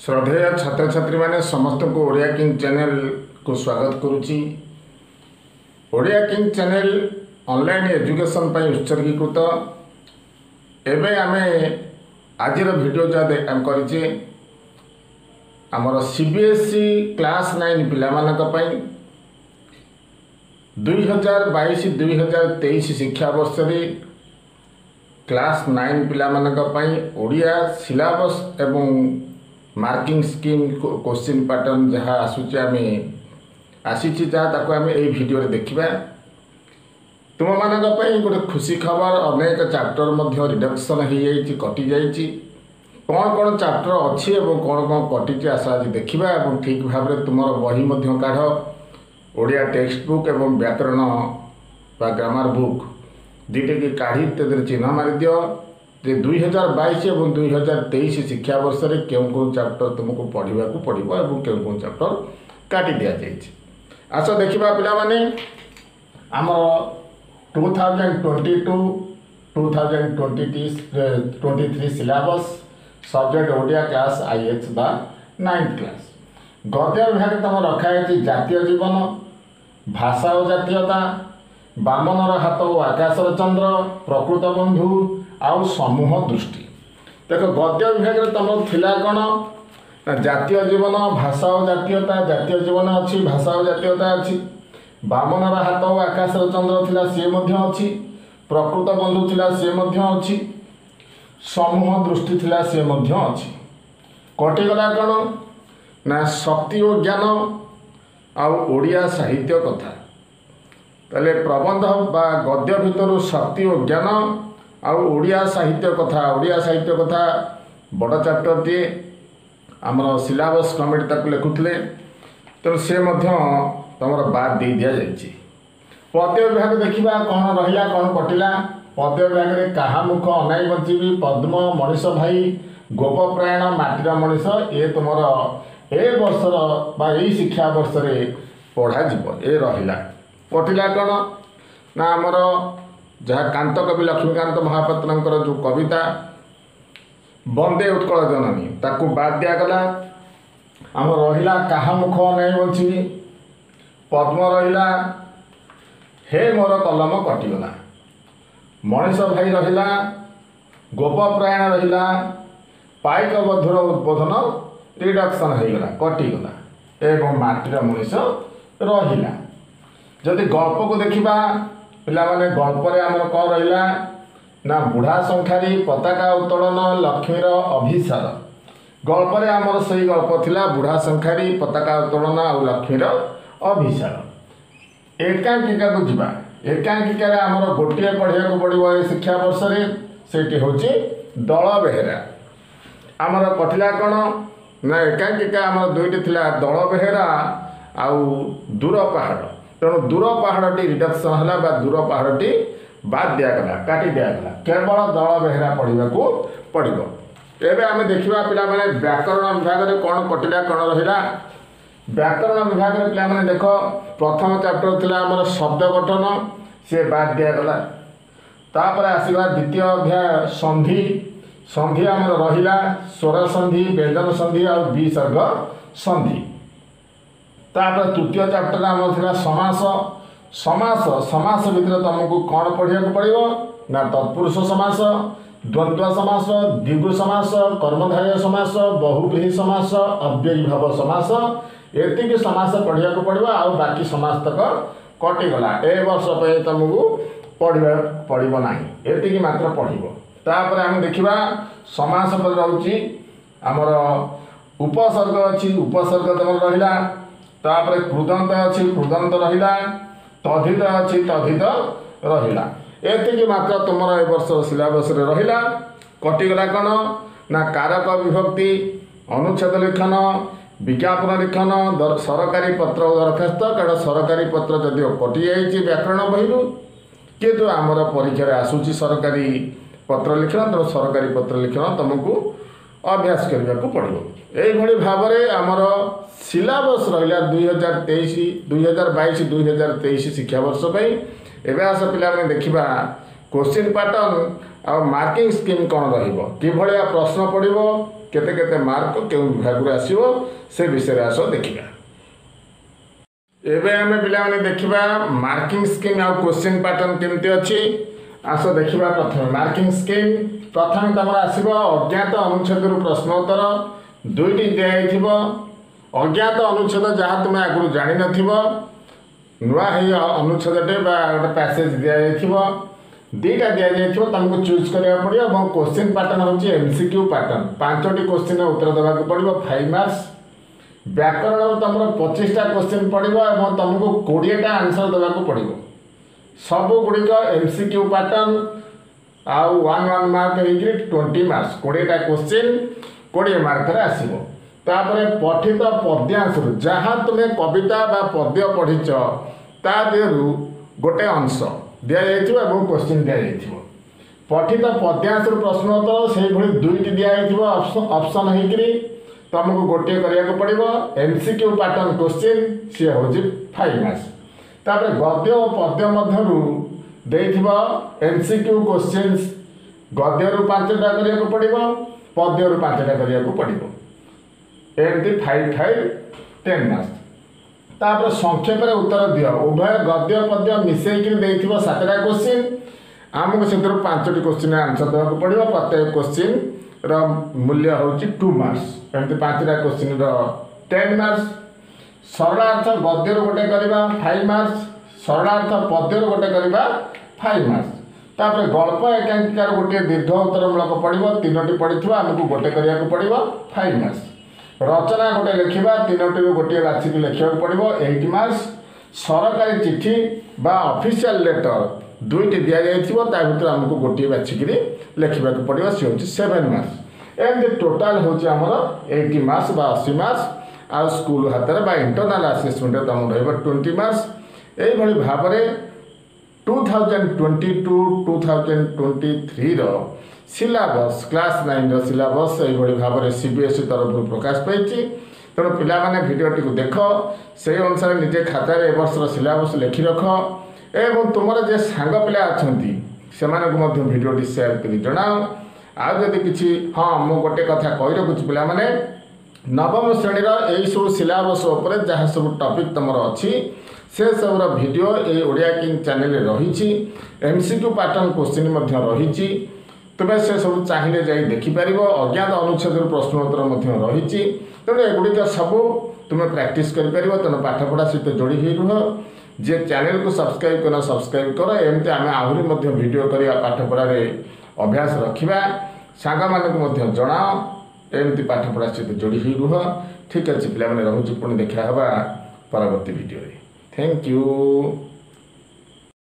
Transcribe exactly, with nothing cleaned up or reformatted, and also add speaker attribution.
Speaker 1: श्रद्धेय छात्र छात्री माने समस्त को ओडिया किंग चैनल को स्वागत करुच्ची। Odia king channel online education पर उत्सर्गीकृत। एवं आम आज वीडियो जहाँ करें आमर सीबीएसई क्लास नाइन पिला दुई हजार बाईस दुई हजार तेईस शिक्षा वर्ष क्लास नाइन पिला ओडिया सिलेबस एवं मार्किंग स्कीम क्वेश्चन पैटर्न जहाँ आसूची आम आसी जहाँ आम यही वीडियो देखा तुम मान गोटे खुशी खबर अनेक चैप्टर रिडक्शन हो कटि जाइए कौन कौन चैप्टर अच्छी और कौन कौन कटि आस आज देखा ठीक भाव में तुम बही काढ़ ओडिया टेक्स्ट बुक एवं व्याकरण बा ग्रामर बुक दुईटे की काढ़ी तेरे चिन्ह मारी दियो जे दुई हजार बाईस और दुई हजार तेईस शिक्षा वर्ष में क्यों कौन चैप्टर तुमको पढ़ा पड़ो और क्यों कौन चैप्टर काटी दि जाए। आस देखा पाने आम two thousand twenty two two thousand twenty twenty three syllabus subject Odia class आईएच बा नाइन्थ क्लास गद्य विभाग तुम रखाई जातीय जीवन भाषा और जातीयता बामनर हाथ और आकाशर चंद्र प्रकृत बंधु आउ समूह दृष्टि। देख गद्य विभाग में तुम थिला कौन जातीय जीवन भाषा और जातीयता जातीय जीवन अच्छी भाषा और जातीयता अच्छी बामनर हाथ और आकाशर चंद्र थिला सी अच्छी प्रकृत बंधु थिला सी अच्छी समूह दृष्टि थिला सी अच्छी कटिगला कौन ना शक्ति और ज्ञान आउ ओडिया साहित्य कथा ताले प्रबंध बा गद्य भितर शक्ति और ज्ञान आउ ओडिया साहित्य कथा ओडिया साहित्य कथा बड़ चैप्टर टे आमर सिलेबस कमिटी ताकू लिखुले तेणु सी तुम बाद दे दि जाइए। पद्य विभाग देखा कौन रहा कौन कटिला पद्य विभाग में क्या मुख अनाई बची पद्म मनीष भाई गोप प्रायण माटीर मनीष ये तुम ए वर्षर बा यही शिक्षा वर्ष में पढ़ा ए रहा कटिला कौन ना आमर जहाँ कांत कवि लक्ष्मीकांत महापात्र जो कविता बंदे उत्कल जननी ताकू बाद दिगला आम रहा क्या मुख नहीं बची पद्म रहा हे मोर कलम कटिगला मनीष भाई रहा गोप प्रायण रहा पाइक बधुर उद्बोधन रिडक्शन होगला कटिगला एवं माटीर मनीष रहा। जदि गल्प को देखा पिला माने गल्प आमर कौन रहा ना बुढ़ा संखारी पताका उत्तोलन लक्ष्मीर अभिसार गल्प आमर से गल्प थिला बुढ़ा संखारी पताका उत्तोलन और लक्ष्मीर अभिसार। एकांकिका को जीवा एकांकिकार आमर गोटे पढ़ा पड़ो ये शिक्षा वर्ष से हूँ दल बेहेरा आमर कटिला कौन ना एकांकिका आमर दुईटी थिला दल बेहेरा आउ दूर पहाड़ तेणु दूर पहाड़ी रिडक्शन है दूर पहाड़ी बाद दिगला काटी दिगला केवल दल बेहेरा पढ़ा पड़ो। एवं आम देखा पिला माने व्याकरण विभाग में कौन कटिला कौन रहा व्याकरण विभाग में पिला माने देख प्रथम चैप्टर थिला आमर शब्द गठन सी बाद दिगला तापर आसगला द्वितीय अध्याय संधि संधि आमर रहा स्वर संधि व्यंजन संधि और विसर्ग संधि तापर तृतीय चैप्टर आम था समास समास समास भितर तुमको कौन पढ़ा पड़ो ना तत्पुरुष समास द्वंद्व समास द्विगु समास कर्मधारय समास बहुव्रीहि समास अव्ययीभाव समास एतिक समास पढ़ा पड़ो आ बाकी समास तक कटिगला ए वर्ष पे तुमको पढ़ा पड़ो ना एतिक मात्र पढ़ो। तापर आम देखा समास पर रोचे आमर उपसर्ग अच्छी उपसर्ग तुम रहा तापर कृदंत अच्छी कृदंत रहा तद्धित अच्छी तद्धित रहा एतिक मात्र तुम ए वर्ष सिलेबस रहा कटिगला कौन ना कारक विभक्ति अनुच्छेद लिखन विज्ञापन लिखन सरकारी पत्र दरखास्त कारण सरकारी पत्र जदिव कटि जाइए व्याकरण बही किंतु आमर परीक्षा आसूची सरकारी पत्र लिखन तेणु सरकारी पत्र लिखन तुमको अभ्यास करने को पड़ो। यही भाव में आमर सिलेबस रहा दुई हजार तेईस दुई हजार बाईस दुई हजार तेईस शिक्षा वर्ष एवं आस पे देखा क्वेश्चन पैटर्न आ मार्किंग स्कीम कौन रहा प्रश्न पड़ो केते केते मार्क केउं विभाग आसीबो से विषय आस देखिबा। एबे आमे पिला माने देखिबा मार्किंग स्कीम आ क्वेश्चन पैटर्न केमती अछि। आस देखिबा प्रथम मार्किंग स्कीम। प्रथम तमरा आसीबो अज्ञात अनुच्छेद रु प्रश्नोत्तर दुईटी दिया जाइथिबो। अज्ञात अनुच्छेद जहाँ तुम आगु जानि नथिबो नुआ हे अनुच्छेदटे बा गोटे पैसेज दिया जाइथिबो। दुईटा दिया जाइथिबो तुमको चूज करिया पड़ियो और क्वेश्चन पैटर्न होची एमसीक्यू पैटर्न। पांचटी क्वेश्चन उत्तर देबा को पड़ियो फाइव मार्क्स। व्याकरण तुमर पच्चीस टा क्वेश्चन पड़ियो और तुमको बीस टा आंसर देबा को पड़ियो। सब गुड़िक एमसीक्यू पैटर्न आउ वन वन मार्क हेकि ट्वेंटी मार्क्स बीस टा क्वेश्चन बीस मार्क रे आसीबो। तापरे पठित पद्यांश जहाँ तुम्हें कविता बा पद्य पढ़ीच ता देहरु गोटे अंश दिया जाइथिबो एवं क्वेश्चन दिया जाइथिबो। पठित पद्यांश प्रश्नोत्तर से भली दुईटी दिया जाइथिबो ऑप्शन हेकि तुमको गोटे करिया को पड़िबो। एमसीक्यू पैटर्न क्वेश्चन सी होची फाइव मार्क्स। तापर गद्य और पद्य मध्यरु देइथिबो एमसीक्यू क्वेश्चंस गद्य रु पांचटा करिया को पड़िबो पद्य रु पांचटा करिया को पड़िबो। एमती फाइव फाइव टेन मार्क्स। तापर संक्षेप रे उत्तर दियो। उभय गद्य पद्य मिसेइकि देइथिबो सातटा क्वेश्चन आमको सेतिर पांचटी क्वेश्चन आंसर देबा को पड़िबो। प्रत्येक क्वेश्चन रो मूल्य होची टू मार्क्स। एमती पांचटा क्वेश्चन रो टेन मार्क्स। सरलार्थ गद्य रो गोटे करबा फाइव मार्क्स। सरलार्थ पद्य रो गोटे करबा फाइव मार्क्स। तापर गल्प एकांकिकार गोटे दीर्घ उत्तरमूलक पड़िबो तीनोटी पड़िथिबो आमको गोटे करिया को पड़िबो फाइव मार्क्स। रचना गोटे लिखा तीनोटी गोटे बाछिक लिखा पड़ो एट मार्क्स। सरकारी चिठी बा ऑफिशियल लेटर दुईटी दि जाइए आमको गोटे बाछिक लिखा पड़ो सी हूँ सेवेन मार्क्स। एमती टोटाल हूँ आमर एटी मार्क्स बा अस्सी मार्क्स। आ स्कूल हाथ में बा इंटरनाल आसेसमेंट तुम रही ट्वेंटी मार्क्स। यही भाव में two thousand twenty two two thousand twenty three syllabus class nine syllabus यही भाव में सीबीएसई तरफ प्रकाश पाई। तेणु पिलाने भिडटी को देख से अनुसार निजे खातार ए वर्षर सिलाबस लिखि रख एवं तुम जे सांग पिला अच्छा से भिडटी सेयार कर जनाओ। आदि किसी हाँ मु गोटे कथा कही रखुच्छी पिलाने नवम श्रेणीर यही सब सिलाबस उपर जहाँ सब टपिक तुम अच्छी से सबूर भिडियो ये ओडिया किंग चैनल रही। एमसीक्यू पैटर्न क्वेश्चन रही तुम्हें से सब चाहिए जा देखिपार। अज्ञात अनुच्छेद प्रश्नोत्तर रही। तेणु एगुड़िक सब तुम्हें प्रैक्टिस कर तेणु पाठपढ़ा सहित जोड़ी ही रुह। जे चैनल को सब्सक्राइब कर सब्सक्राइब कर एमती आम आहरी वीडियो करवा पाठपढ़ा अभ्यास रखा सांग मानक जनाओ एमती पाठपढ़ा सहित जोड़ी ही रुह। ठीक अच्छे पिला रोचे पुणी देखा परवर्ती वीडियो। Thank you.